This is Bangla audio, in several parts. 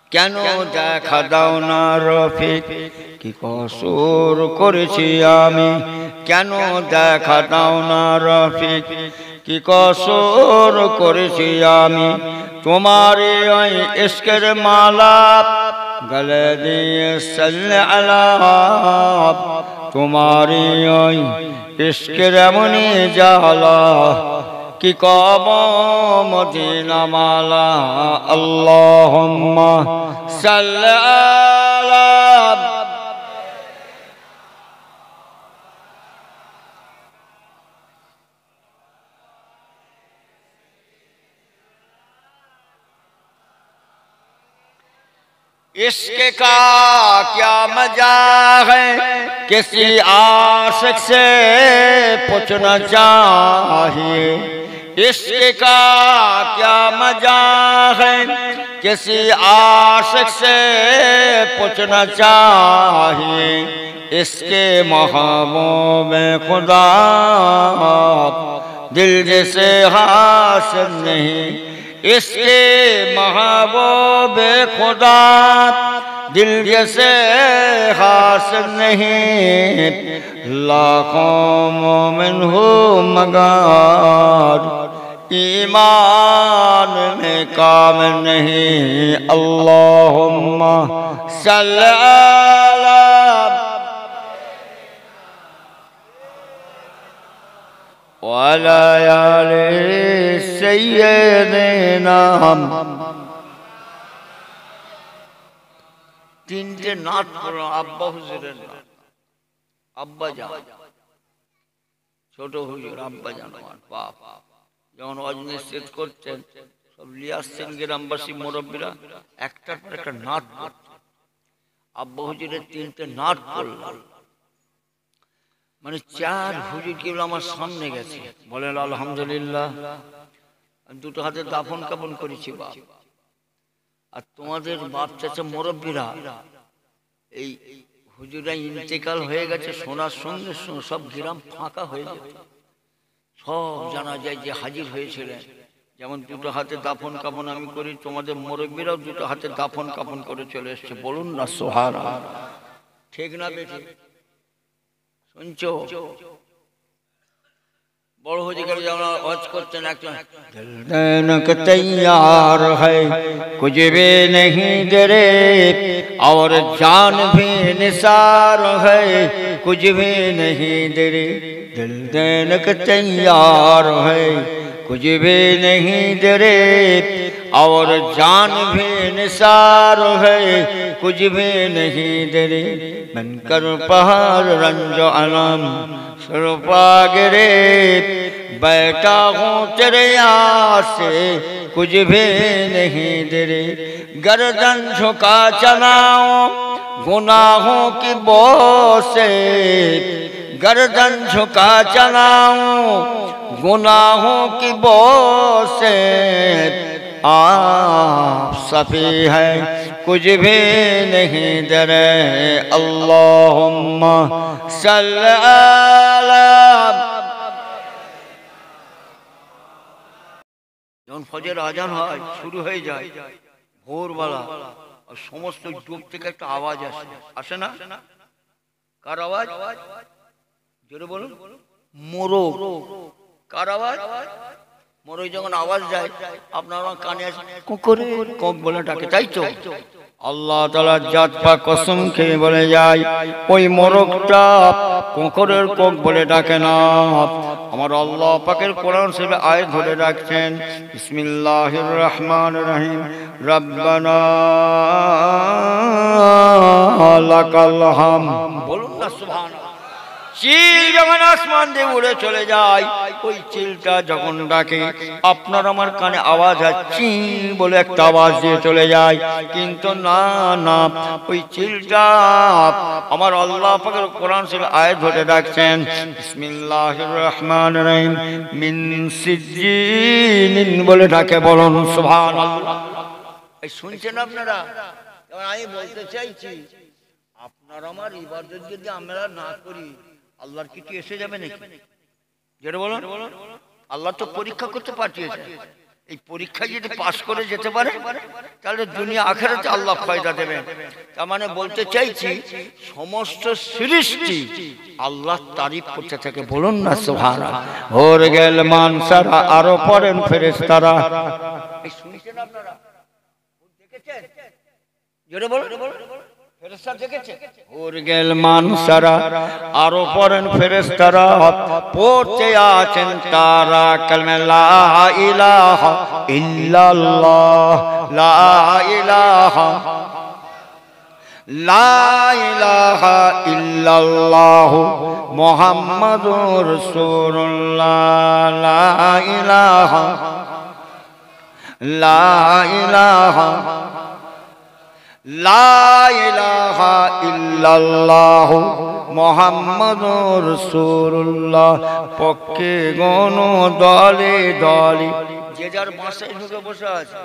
কেন দেখা দাও না রফিক, কি কসুর করেছি আমি, কেন দেখা দাও না রফিক, কি কসুর করেছি আমি। তোমারে ওই ইশকের মালা গলে দিয়ে সাল্লে আলা, তোমারে ওই ইশকের এমনি জালা, কি কব মদিনা মালা। আল্লাহুম্মা সাল্লি আলা। इश्क का क्या मजा है, किसी आशिक से पूछना चाहिए। इश्क का क्या मजा है, किसी आशिक से पूछना चाहिए। इसके महबूब खुदा दिल जैसे हासिल नहीं, इसके महबूब खुदा दिल जैसे हासिल नहीं। लाखों मोमिन हो मगर ईमान में कामिल नहीं। अल्लाहुम्मा सल्ली अला वाला आले सय्यिदिना। তিনটে নাত পড়ো আব্বা হুজুরের নাত। আব্বা জান, ছোট হুজুর আব্বা জান আমার বাপ যখন অজনে সেট করতেন, সব লিয়ে আসছেন গ্রামবাসী মুরব্বীরা, একটার পর একটা নাত পড়তেন। আব্বা হুজুরের তিনটে নাত পড়লাম, মানে চার হুজুর কেবল আমার সামনে গেছে, বলেন আলহামদুলিল্লাহ। দুটো হাতে দাফন কাফন করেছি বাপ। আর তোমাদের বাপ চাচা মুরব্বীরা, এই হুজুরা ইন্তেকাল হয়ে গেছে শোনার সঙ্গে সঙ্গে সব গ্রাম ফাঁকা হয়ে যেত, সব জানা যায় যে হাজির হয়েছিলেন। যেমন দুটো হাতে দাফন কাফন আমি করি, তোমাদের মুরব্বীরাও দুটো হাতে দাফন কাফন করে চলে এসছে। বলুন না সুবহানাল্লাহ, ঠিক না বেঠিক? শুনছো? বড় হুজুর যেমন ওয়াজ করতেন, একজন দিলদানক তৈয়ার है कुछ भी नहीं डरे और जान भी निसार है कुछ भी नहीं डरे। दिलदानक तैयार है कुछ भी नहीं डरे और जान भी निसार है कुछ भी नहीं डरे। बनकर पहाड़ रंजो अलम सुरपा गिरे बैठा हूँ तेरे यहाँ से कुछ भी नहीं डरे। गर्दन झुका चलाऊं गुनाहों की बोझ से, गर्दन झुका चलाऊं गुनाहों की बोझ से। आप सफी है कुछ भी नहीं डरे। अल्लाहुम्मा सल्ली अला। যখন ফজর আজান হয় শুরু হয়ে যায় ভোরবেলা, আর সমস্ত ডুব থেকে একটা আওয়াজ আসে, আসে না? কার আওয়াজ? জোরে বলুন। মোরগ। কার আওয়াজ? মোরগ যখন আওয়াজ যায় আপনার কানে আসে, কুকুরে কক বলে ডাকে, তাই তো? আল্লাহ তাআলার জাত পাক কসম খেয়ে বলে যায়, ওই মোরগটা কুকুরের কক বলে ডাকে না। আমার আল্লাহ পাকের কোরআন শরীফে আয়াত ধরে রাখছেন, বিসমিল্লাহির রহমানির রহিম, রব্বানা লাকাল হামদ। বলুন না সুবহানাল্লাহ। চিল যখন আসমান দিয়ে উড়ে চলে যায়, ওই চিলটা যখন ডাকে আপনার আমার কানে আওয়াজ হয়, চি বলে একটা আওয়াজ দিয়ে চলে যায়। কিন্তু না না, ওই চিলটা আমার আল্লাহ পাকের কোরআন শরীফে আয়াত ধরে রাখছেন, বিসমিল্লাহির রহমানির রহিম, মিন সিজ্জিন বলে ডাকে। বলুন সুবহানাল্লাহ। এই শুনছেন আপনারা? আমি বলতে চাইছি, আপনার আমার ইবাদত যদি আমরা না করি, আল্লাহর কিছু এসে যাবে নাকি? যেটা বলুন, আল্লাহ তো পরীক্ষা করতে পাঠিয়েছে। এই পরীক্ষায় যদি পাস করে যেতে পারে তাহলে দুনিয়া আখিরাতে আল্লাহ ফায়দা দেবেন। তার মানে বলতে চাইছি সমস্ত সৃষ্টি আল্লাহর তারিফ করতে থাকে, বলুন না সুবহানাল্লাহ। হোর গেল মানসারা, আরো পড়েন ফেরেশতারা। এই শুনছেন আপনারা, দেখেছেন? জোরে বলুন, ফেরেশতা দেখেছে? হোর গেল মানসারা, আরো পড়েন ফেরেশতারা, পড়তে আছেন তারা কালমা লা ইলাহা ইল্লাল্লাহ, লা ইলাহা, লা ইলাহা ইল্লাল্লাহ মুহাম্মাদুর রাসূলুল্লাহ, লা ইলাহা, লা ইলাহা, লা ইলাহা ইল্লাল্লাহ মুহাম্মাদুর রাসূলুল্লাহ। পক্ষে গণ দলে দলে, যে যার বাসায় ঢুকে বসে আছে।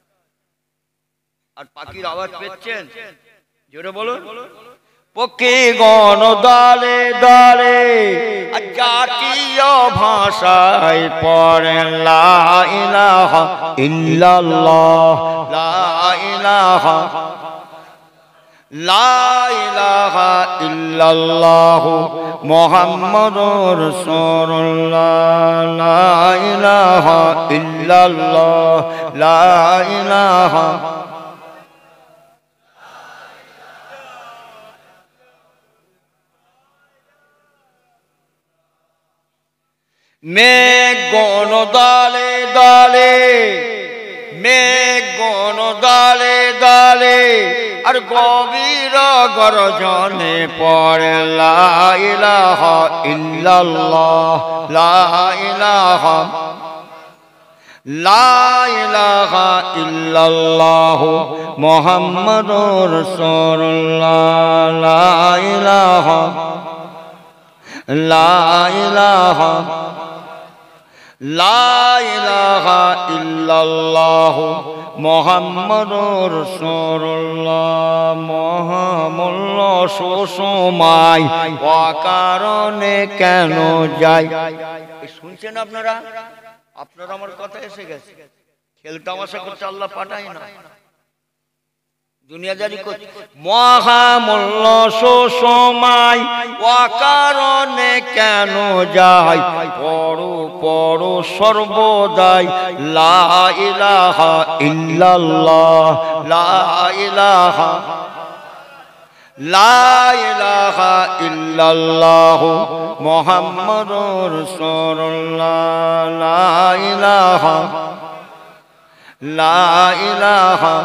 আর পাখির আওয়াজ পেয়েছেন? জোরে বলুন। পক্ষে গণ দলে দলে, আর জাতীয় ভাষায় পড়েন লা ইলাহা ইল্লাল্লাহ, লা ইলাহা, লা ইলাহা ইল্লাল্লাহ মুহাম্মাদুর রাসূলুল্লাহ, লা ইলাহা ইল্লাল্লাহ, লা ইলাহা। মেঘ গণ দলে দলে, মেঘ গণ দলে দলে, আর গভীর গর্জনে পড়ে লা ইলাহা ইল্লাল্লাহ, লা ইলাহা, লা ইলাহা ইল্লাল্লাহ মুহাম্মাদুর রাসূলুল্লাহ, লা ইলাহা, লা ইলাহা, লা ইলাহা ইল্লাল্লাহ মুহাম্মাদুর রাসূলুল্লাহ। মহামূল্য সুসময় অকারণে কেন যায়? শুনছেন আপনারা? আপনারা আমার কথা এসে গেছে। খেল তামাশা করতে আল্লাহ পাঠায় না, দুনিয়াদারি করতে। মহামূল্য সুসময় অকারণে কেন যায়? পড়ো পড়ো সর্বদাই লা ইলাহা ইল্লাল্লাহ, লা ইলাহা, লা ইলাহা ইল্লাল্লাহ মুহাম্মাদুর রাসূলুল্লাহ, লা ইলাহা, লা ইলাহা,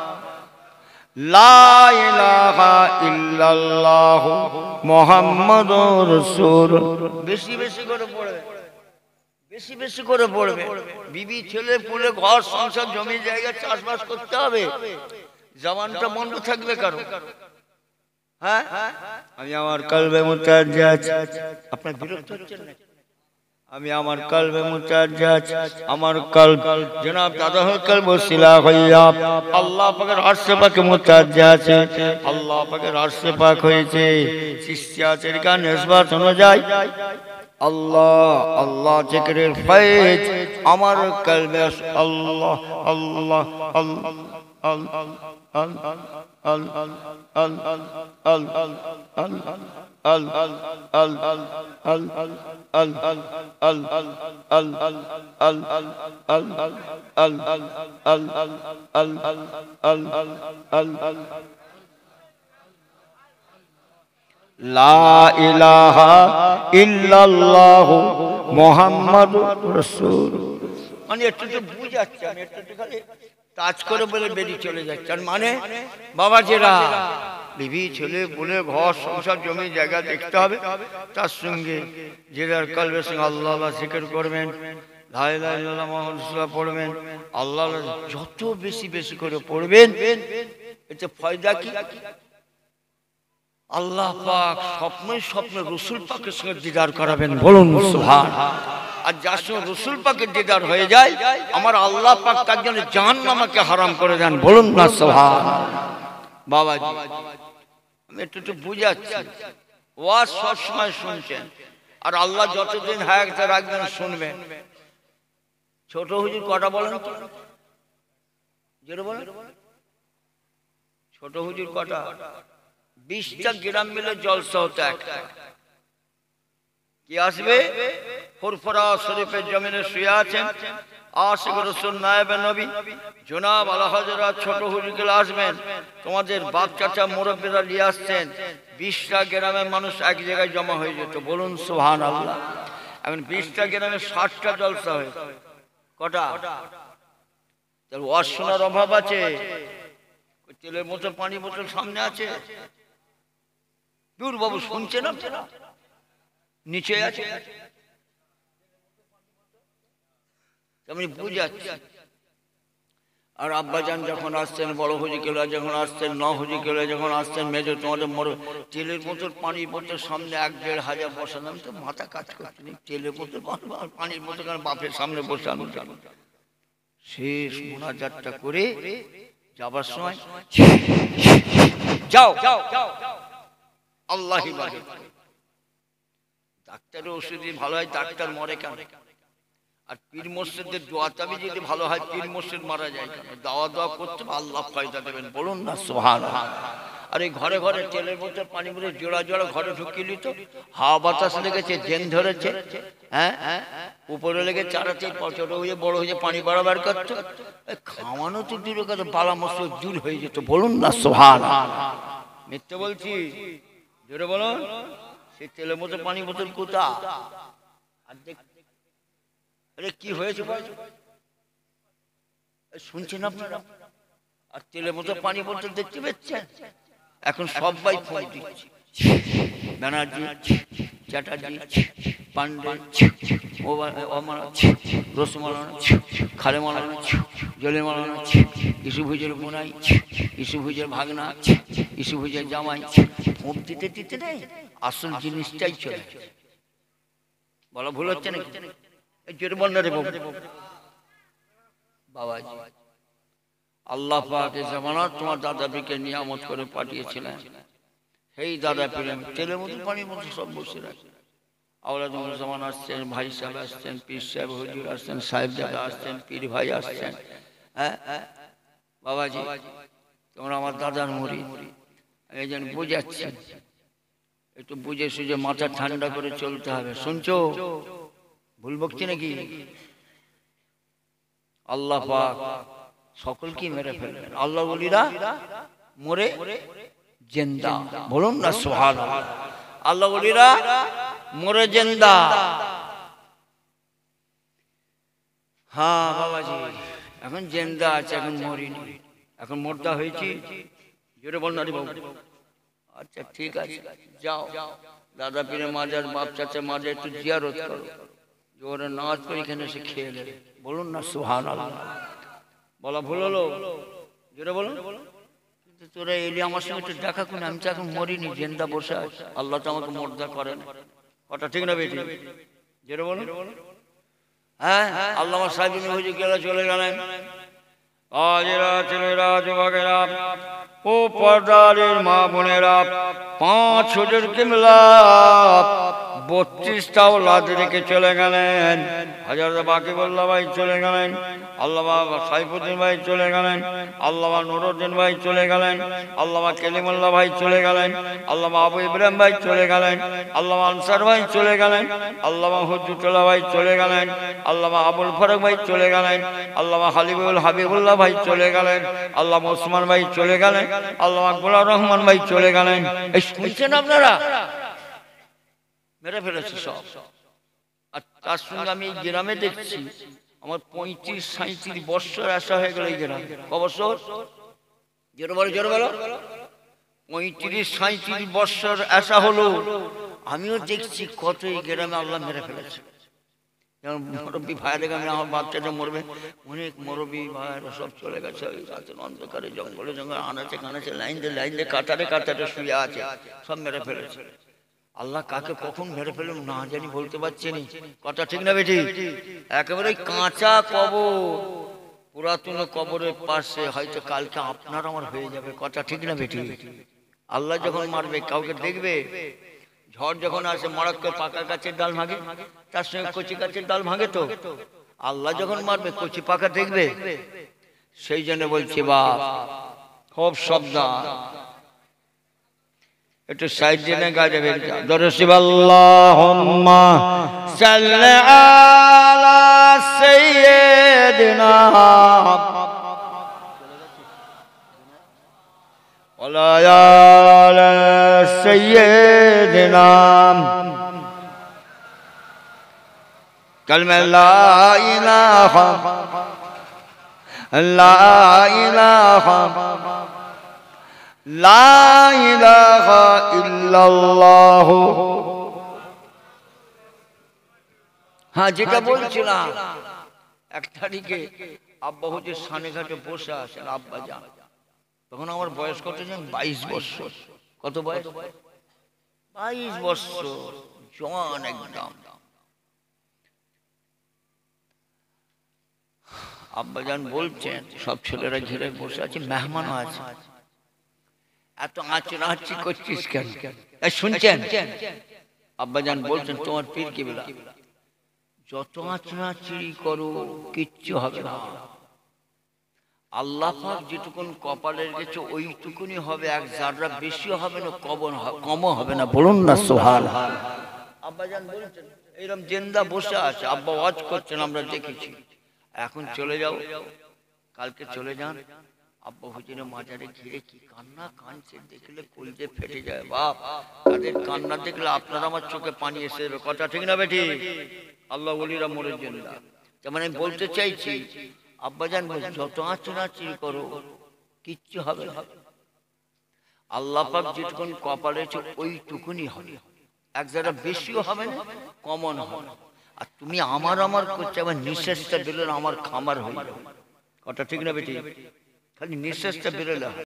লা ইলাহা ইল্লাল্লাহ মুহাম্মাদুর রাসূলুল্লাহ। বেশি বেশি করে পড়বে, বেশি বেশি করে পড়বে। বিবি ছেলে পুলে ঘর সংসার জমি জায়গা চাষবাস করতে হবে, জবানটা বন্ধ থাকবে কারো। হ্যাঁ, আমি আমার কলবে মুতাজ্জাজ, আপনার বিরক্ত হচ্ছেন না? আমি আমার কলবে মুতাজ্জাজ, আমার কলব জনাব দাদা হল কলব সিলা হইয়া আল্লাহ পাকের আরশে পাকে মুতাজ্জাজ আছে, আল্লাহ পাকের আরশে পাক হয়েছে। শিষ্যাচের গান নিসবত অনুযায়ী আল্লাহ আল্লাহ জিকিরের ফয়েজ আমার কলবে আল্লাহ আল্লাহ আল্লাহ আল্লাহ লা ইলাহা ইল্লাল্লাহ মুহাম্মাদুর রাসূল। মানে একটু তো বুঝাচ্ছে, আমি একটু খালি কাজ করে বলে বেরিয়ে চলে যাচ্ছেন। মানে বাবা যেরা বিবি ছেলে বলে ঘর সংসার জমি জায়গা দেখতে হবে, তার সঙ্গে যেটার কলবের সঙ্গে আল্লাহ আল্লাহ জিকির করবেন, লা ইলাহা ইল্লাল্লাহ মুহাম্মাদুর রাসূলুল্লাহ পড়বেন, আল্লাহ যত বেশি বেশি করে পড়বেন এতে ফায়দা কি? আল্লাহ পাক স্বপ্নে স্বপ্নে রাসূল পাকের সঙ্গে দিদার করাবেন, বলুন সুবহানাল্লাহ। আর যার সঙ্গে রাসূল পাকের দিদার হয়ে যায় আমার আল্লাহ পাক তার জন্য জাহান্নামকে হারাম করে দেন, বলুন না সুবহানাল্লাহ। বাবাজি আমি একটু বুঝাচ্ছি, ওয়াজ সব সময় শুনছেন আর আল্লাহ যতদিন হায়াতে রাখবেন শুনবেন। ছোট হুজুর কটা বলেন তো, যেটা বলেন ছোট হুজুর কটা? 20টা গ্রাম মিলে জলসা হতো একটা। কি আসবে? ফুরফুরা শরীফের জমিনে শুয়ে আছেন আশিক রাসূল নায়েবে নবী জনাব আলা হযরত ছোট হুজুরকে আসবেন, তোমাদের বাপ চাচা মুরব্বীরা নিয়ে আসছেন। 20টা গ্রামের মানুষ এক জায়গায় জমা হয়ে যেত। বলুন সুবহানাল্লাহ। এখন 20টা গ্রামে 60টা জলসা হয়েছে। কটা? তার ওয়াজ শোনার অভাব আছে? তেলের মতো পানি বোতল সামনে আছে, দূর বাবু শুনছেন আপনারা? নিচে আছে, আমি বুঝাচ্ছি। আর আব্বাজান যখন আসছেন, বড় হুজুরকেলা যখন আসছেন, ন হুজুরকেলা যখন আসছেন, মেজর তোমাদের তেলের বোতল পানির বোতল সামনে 1-1.5 বসালাম, তো মাথা কাজ করছে না। তেলের বোতল পানির বোতল কারণ বাপের সামনে বসানো। শেষ মোনাজাতটা করে যাবার সময় যাও আল্লাহি বাগে। ডাক্তারের ওষুধ ভালো হয়, ডাক্তার মরে কেন? আর পীর মুর্শিদের দোয়াতাবি যদি ভালো হয়, পীর মুর্শিদ মারা যায় কেন? দোয়া করতে আল্লাহ ফায়দা দেবেন। বলুন না সুবহানাল্লাহ। আর এই ঘরে ঘরে তেলের বোতল পানি বলে জোড়া জোড়া ঘরে ঢুকিয়ে নিত। হাওয়া বাতাস লেগেছে, জেন ধরেছে, হ্যাঁ উপরে লেগে চারাতে ছোট হয়ে বড় হয়ে পানি বাড়াবার করতো। খাওয়ানো তো দূরে কথা, বালা মশলা দূর হয়ে যেত। বলুন না সুবহানাল্লাহ। মিথ্যে বলছি? জোরে বলুন। সেই তেলের মতো পানি বোতল কোথা? আর দেখ কি হয়েছে শুনছেন আপনারা? আর তেলের মতো পানি বোতল দেখতে পাচ্ছেন? এখন সবাই ফোন দিচ্ছে। ব্যানার্জি, চ্যাটার্জি, পান্ডে, রসমালানা, খালে মালানা, জলে মালানা, ইসুভুজের বোনাই, ইসুভুজের ভাগনা, ইসুভুজের জামাই, ফোন দিতে দিতে নেই আসল জিনিসটাই চলে। বলা ভুল হচ্ছে নাকি? বাবাজি আল্লাহ পাক এই জামানাত তোমার দাদা পীরকে নিয়ামত করে পাঠিয়েছিলেন। সেই দাদা পীর তেলের মতো পানির মতো সব বসে রাখে। আওলাদ জামান আসছেন, ভাই সাহেব আসছেন, পীর সাহেব হুজুর আসছেন, সাহেব দাদা আসছেন, পীর ভাই আসছেন। হ্যাঁ বাবাজি তোমরা আমার দাদার মুরিদ, এই জন্য বুঝাচ্ছেন, একটু বুঝে সুঝে মাথা ঠান্ডা করে চলতে হবে। শুনছো? ভুল বকছি নাকি? আল্লাহ পাক সকলকে মেরে ফেলবেন। আল্লাহ বলিরা মরে জিন্দা। বলুন না সুবহানাল্লাহ। আল্লাহ বলিরা মরে জিন্দা। হ্যাঁ বাবাজি এখন জিন্দা আছে, এখন মরিনি, এখন মোর্দা হয়েছি। জোরে বল না রে বাবু। আচ্ছা ঠিক আছে, যাও দাদা পীরের মাজার, বাপ চাচা মাজার একটু জিয়ারত করো। জোরে নামাজ পড়ে এখানে এসে খেয়ে নেবে। বলুন না সুবহানাল্লাহ। বলা ভুল হলো? জোরে বলুন। কিন্তু তোরা এলি আমার সঙ্গে একটু দেখা করুন, আমি তো এখন মরিনি, জিন্দা বসে আছি। আল্লাহ তো আমাকে মুর্দা করেন। কথা ঠিক না বেটি? জোরে বলুন। হ্যাঁ আল্লামা সাহেব হুজুর গেলে চলে গেলেন। আজেরা ছেলেরা যুবকেরা ও পর্দারের মা বোনেরা, 5 হুজুর কিবলা 32টা ওলাদ রেখে চলে গেলেন। হযরত বাকিবুল্লাহ ভাই চলে গেলেন, আল্লামা সাইফুদ্দিন ভাই চলে গেলেন, আল্লামা নুরউদ্দিন ভাই চলে গেলেন, আল্লামা কালিমুল্লাহ ভাই চলে গেলেন, আল্লামা আবু ইব্রাহিম ভাই চলে গেলেন, আল্লামা আনসার ভাই চলে গেলেন, আল্লামা হুজুরুল্লাহ ভাই চলে গেলেন, আল্লামা আবুল ফারুক ভাই চলে গেলেন, আল্লামা হাবিবুল হাবিবুল্লাহ ভাই চলে গেলেন, আল্লামা ওসমান ভাই চলে গেলেন, আল্লামা গোলাম রহমান ভাই চলে গেলেন। এই শুনছেন আপনারা? মেরে ফেলেছে সব। আর তার সঙ্গে আমি এই গ্রামে দেখছি আমার 35-37 বছর আসা হয়ে গেল এই গ্রামে। ক বছর? জোরে বলো, জোরে বলো। 35-37 বছর আসা হলো। আমিও দেখছি কত এই গ্রামে আল্লাহ মেরে ফেলেছে। যেমন মুরব্বী ভাইয়ের গ্রামে আমার বাচ্চাটা মরবে, অনেক মুরব্বী ভাইয়েরা সব চলে গেছে। রাতের অন্ধকারে জঙ্গলে জঙ্গলে আনাচে কানাচে লাইন দিয়ে কাতারে কাতারে শুয়ে আছে, সব মেরে ফেলেছে। আল্লাহ কাকে কখন মেরে ফেলুন না জানি, বলতে পারছি না। কথা ঠিক না বেটি? একেবারে কাঁচা কবর, পুরাতন কবরের পাশে হয়তো কালকে আপনার আমার হয়ে যাবে। কথা ঠিক না বেটি? আল্লাহ যখন মারবে কাউকে দেখবে, ঝড় যখন আসে মরাক্কে পাকা গাছের ডাল ভাঙে, তার সঙ্গে কচি গাছের ডাল ভাঙে তো। আল্লাহ যখন মারবে কচি পাকা দেখবে, সেই জন্য বলছি বাপ খুব সাবধান। একটু সাইড দিয়ে গাড়ি বেরিয়ে দরসিব আল্লাহুম্মা সাল্লি আলা সাইয়্যিদিনা ওয়া আলা সাইয়্যিদিনা কালমা লা ইলাহা লা ইলাহা ইল্লাল্লাহ। হ্যাঁ, যেটা বলছিলাম, এক তারিখে আব্বা হচ্ছে সানেঘাটে বসে আছেন, আব্বা যান। তখন আমার বয়স কত জানেন? 22 বছর। কত বয়স? 22 বছর, জওয়ান একদম। আব্বাজান বলছেন সব ছেলেরা ঘিরে বসে আছে, মেহমানও আছে, এত আঁচড়াচি করছিস কেন? শুনছেন? আব্বাজান বলছেন তোমার পীর কিবলা যত আঁচড়াচি করো কিচ্ছু হবে না, আল্লাহ পাক যেটুকুন কপালে রেখেছে ওইটুকুনি হবে, এক জাররা বেশি হবে না, কমও হবে না। বলুন না সুবহানাল্লাহ। আব্বাজান বলছেন এরকম জেন্দা বসে আছে, আব্বা ওয়াজ করছেন, আমরা দেখেছি। এখন চলে যাও, কালকে চলে যান। আব্বা হুজুরের মাজারে ঘিরে কি কান্না কাঁদছে, দেখলে কলজে ফেটে যায় বাপ। তাদের কান্না দেখলে আপনার আমার চোখে পানি এসে যাবে, কথা ঠিক না বেটি? আল্লাহ ওলিরা মরে জেন্দা। যেমন আমি বলতে চাইছি, আব্বাজান যত আঁচড়াচি করো কিচ্ছু হবে না, আল্লাহ পাক যেটুকুন কপালে ওইটুকুনি হবে, এক জায়গা বেশিও হবে না, কমন হবে না। আর তুমি আমার করছে, আবার নিঃশ্বাসটা বেরোলে আমার খামার হয়ে যাবে, কথা ঠিক না বেটি? খালি নিঃশ্বাসটা বেরোলে